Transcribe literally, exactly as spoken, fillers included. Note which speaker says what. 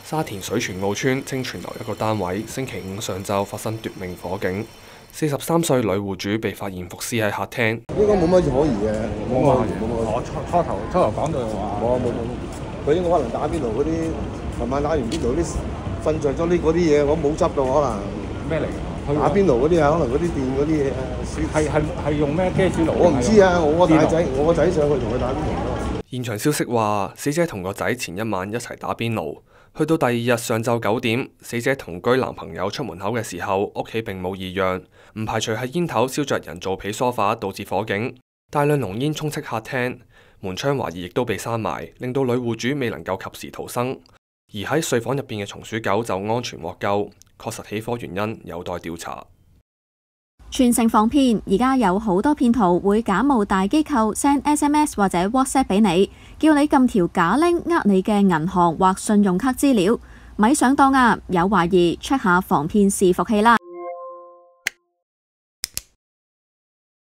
Speaker 1: 沙田水泉澳村清泉樓一個單位，星期五上晝發生奪命火警，四十三歲女戶主被發現伏屍喺客廳。
Speaker 2: 應該冇乜可疑嘅，冇乜可疑，冇乜。
Speaker 3: 我初初頭初頭講到話，
Speaker 2: 冇冇冇，佢應該可能打邊爐嗰啲，琴晚打完邊爐啲瞓着咗啲嗰啲嘢，我冇執到可能。
Speaker 3: 咩嚟㗎？
Speaker 2: 打邊爐嗰啲啊，可能嗰啲電嗰啲嘢啊，
Speaker 3: 係係係用咩雞煮爐？
Speaker 2: 我唔知啊，我個大仔，我個仔上去同佢打邊爐咯。
Speaker 1: 現場消息話，死者同個仔前一晚一齊打邊爐，去到第二日上晝九點，死者同居男朋友出門口嘅時候，屋企並冇異樣，唔排除係煙頭燒着人造皮梳化導致火警。大量濃煙充斥客廳，門窗懷疑亦都被閂埋，令到女戶主未能夠及時逃生。而喺睡房入邊嘅松鼠狗就安全獲救，確實起火原因有待調查。
Speaker 4: 全城防騙，而家有好多騙徒會假冒大機構 send S M S 或者 WhatsApp 俾你，叫你撳條假 link 呃你嘅銀行或信用卡資料，咪上當啊！有懷疑 check 下防騙伺服器啦。